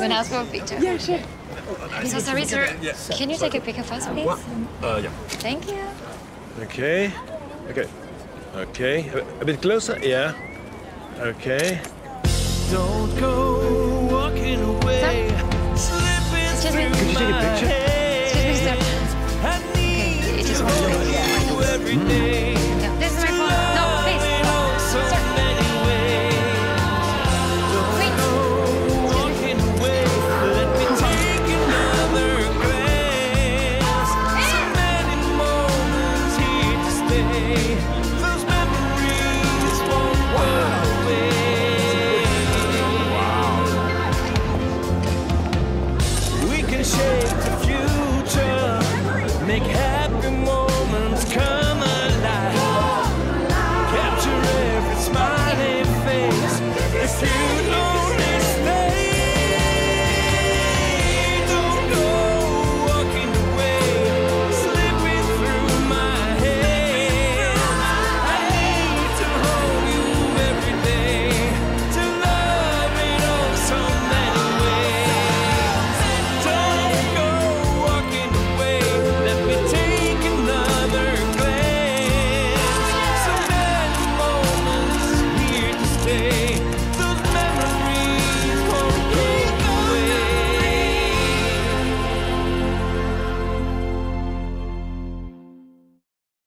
gonna ask for a picture. Yeah, sure. I'm so sorry, sir. Can you take a picture first, please? Yeah. Thank you. Okay. Okay. Okay. A bit closer. Yeah. Okay. Don't go walking away. Excuse me. Could you take a picture? Excuse me, sir. Okay, you just want to make it Every day. Yeah, this is my phone. No, please. Sir. Wait. Walking away. Let me take another glance. So many moments here to stay. Those memories won't go away. We can shape the future. Make happy moments come alive. Capture every smiling face. If you only stay, don't go walking away, slipping through my hands. I need to hold you every day, to love in oh so many ways. Don't go walking away, let me take another glance. So many moments here to stay.